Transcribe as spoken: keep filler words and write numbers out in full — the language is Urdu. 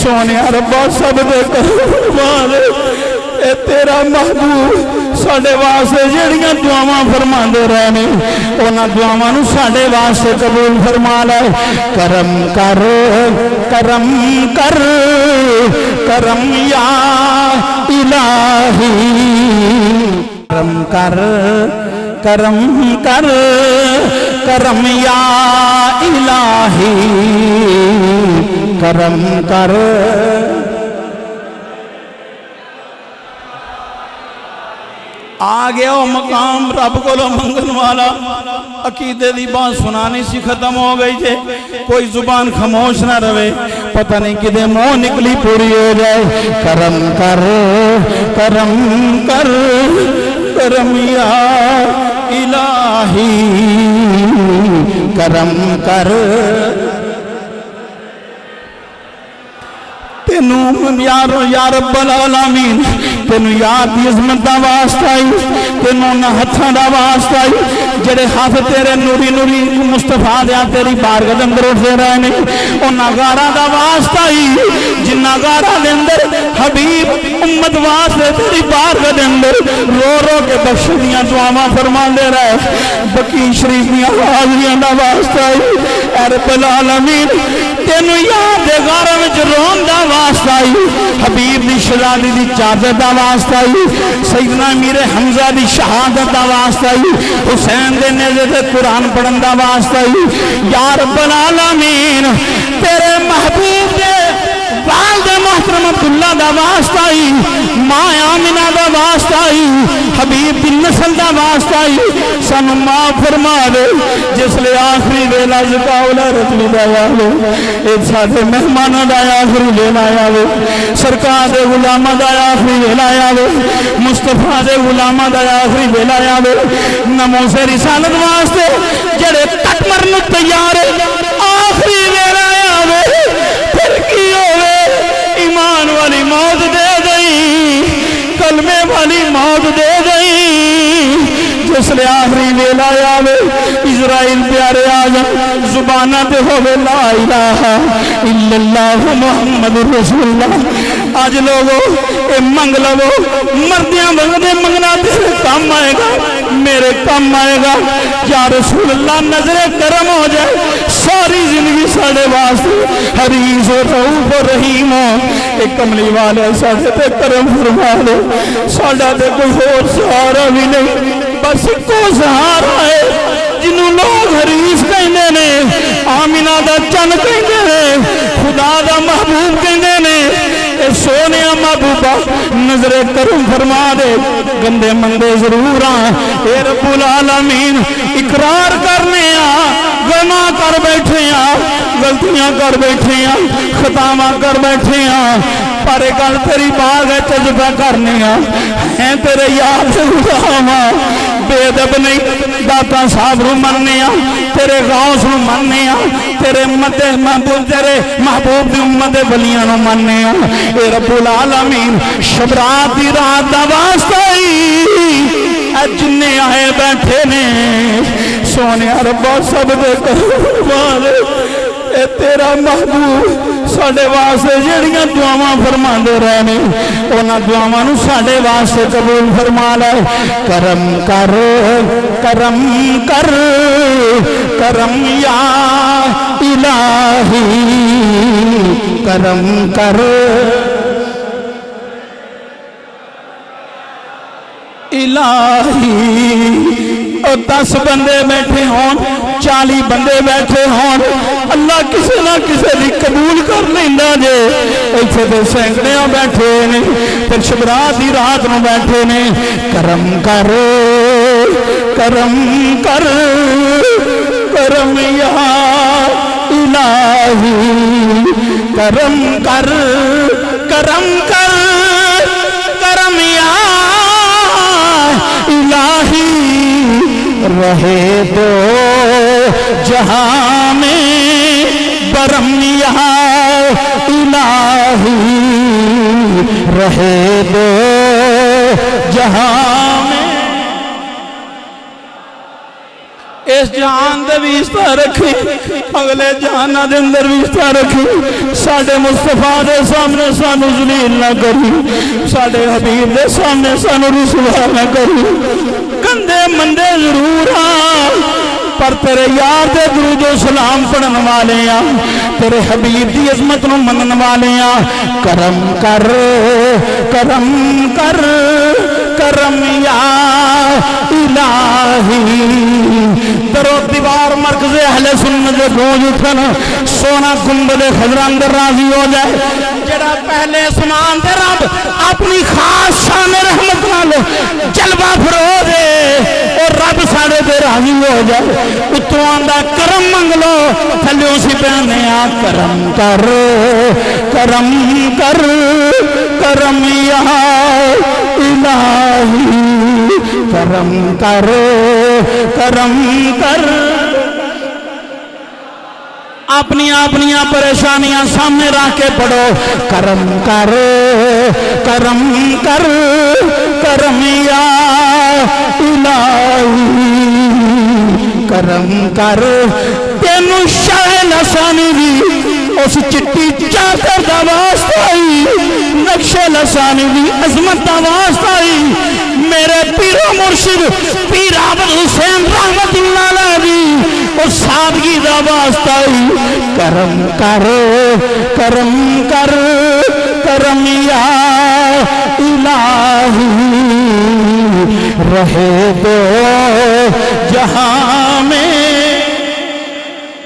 سونے ربا سب دے قربان اے تیرا محبوب ساڑے واسطے جڑیاں دعاواں فرما دے رہنے اونا دعاواں نو ساڑے واسطے قبول فرما لے کرم کر کرم کر کرم یا الہی کرم کر کرم کر کرم یا الہی کرم کر آگیا وہ مقام رب کو لو منگن والا عقیدے دی بات سنانی سی ختم ہو گئی جے کوئی زبان خاموش نہ رہے پتہ نہیں کدے منہ نکلی پوری ہو جائے کرم کر کرم کر کرم یا الہی کرم کر تینوں یارو یا رب العالمین تینوں یاد دی عظمت دا واسطہ آئی تینوں نہ ہتھاں دا واسطہ آئی جڑے ہاتھ تیرے نوری نوری مصطفیٰ دیا تیری بارگاہ دے اندر اٹھتے رہنے انہاں غارہ دا واسطہ آئی جنہاں غارہ دے اندر حبیب امت واسطے تیری بارگاہ دے اندر رو رو کے بخشدیاں دعاواں فرما دے رہے بقی شریف دیاں حاضریاں دا واسطہ آئی اے رب العالمین تینوں یاد دے غارہ وچ رون دا واسطہ آئی حبیب دی شہزادی دی چادر دا واسطہ آئی سیدنا امیر حمزہ دی شہادت دا واسطہ آئی حسین دے نیزے دے قرآن پڑھن دا واسطہ آئی یا رب العالمین تیرے محبوب دے والد محترم عبداللہ دا واسطہ آئی ماں آمنہ دا واسطہ آئی حبیب بن نسل دا واسطہ آئی سانو ماں فرما دے جس لئے آخری ویلا زکاولا رتلی دا یاوے ایک ساتھ مہمانہ دا آخری ویلا یاوے سرکار دے غلامہ دا آخری ویلا یاوے مصطفیٰ دے غلامہ دا آخری ویلا یاوے نمو سے رسالت واسطے جڑے کٹ مرنو تیار آخری ویلا یاوے پھر کی ہوئے ایمان والی موت دے دئی کلمے والی موت دے دئی جس لئے آخری ویلا یاوے اسرائیل پیارے آجم زبانہ دے ہوئے لا الہ الا اللہ محمد رسول اللہ آج لوگو اے منگ لگو مردیاں بغدے منگنا تیرے کام آئے گا میرے کام آئے گا یا رسول اللہ نظر کرم ہو جائے ساری زندگی ساڑے واسطے حریص و رعوف و رحیم ہو ایک کملی والے ساڑے تے کرم فرما لے ساڑا تے کوئی اور سہارا بھی نہیں بس کو سہارا ہے جنہوں لوگ حریص کہنے نے آمینہ دا چن کہنے نے خدا دا محبوب کہنے نے اے سونے محبوبہ نظر کرم فرما دے گندے مندے ضرور آن اے رب العالمین اقرار کرنے آن گناہ کر بیٹھے آن غلطیاں کر بیٹھے آن خطاواں کر بیٹھے آن پر ایک گل تیری باغ ہے تجربہ کرنے آن ہیں تیرے یاد غلاما بے دب نہیں داتا صاحب رو مننے آن تیرے غوث رو مننے آن تیرے امت محبوب تیرے محبوب دی امت ولیاں رو مننے آن اے رب العالمین شبرات دی رات دا واسطائی اے جننے آئے بیٹھے نے سونے ربا سب دے قربان اے تیرا محبوب ساڑے واسطے جڑیاں دعاواں فرما دے رہنے اونا دعاواں نو ساڑے واسطے قبول فرما لے کرم کر کرم کر کرم یا الہی کرم کر الہی اور دس بندے بیٹھے ہون چالی بندے بیٹھے ہون اللہ کسے نہ کسے بھی قبول کر لیندہ جے ایسے دے سینکڑیاں بیٹھے نے پھر شبرات دی رات میں بیٹھے نے کرم کر کرم کر کرم یا الہی کرم کر کرم کر کرم یا الہی رہے دو جہاں میں برم یا الہی رہے دو جہاں میں اس جہان دے بھی اس طرح رکھی اگلے جہانہ دے اندر بھی اس طرح رکھی ساڑھے مصطفیٰ دے سامنے سانو ذلیل نہ کری ساڑھے حبیب دے سامنے سانو رسوا نہ کری گندے مندے ضرور ہاں پر تیرے یار دے درود و سلام پڑھن والے ہیں تیرے حبیب دی عظمت نو منن والے ہیں کرم کر کرم کر کرم یا الہی درو دیوار مرکز اہل سنت گونج اٹھن سونا گنبد خضرا اندر راضی ہو جائے جڑا پہلے سمان دے رب اپنی خاص شان رحمت نال جلوہ فرو دے اور رب ساڑے دے راضی ہو جائے اتوں آندہ کرم منگ لو تھلیوں سی پہنے آ کرم کر کرم کر کرم یا الہی کرم کر کرم کر اپنی اپنی پریشانیاں سامنے رکھ کے پڑھو کرم کر کرم کر کرم یا الہی کرم کر تینو شاہ لسانی دی اس چٹی چادر دا واسطہ آئی نقشے لسانی دی عظمت دا واسطہ آئی میرے پیر و مرشد پیر عبد حسین رحمت اللہ علیہ اور سادگی دا واسطہ آئی کرم کر کرم کر کرم یا الہی رہے دو جہاں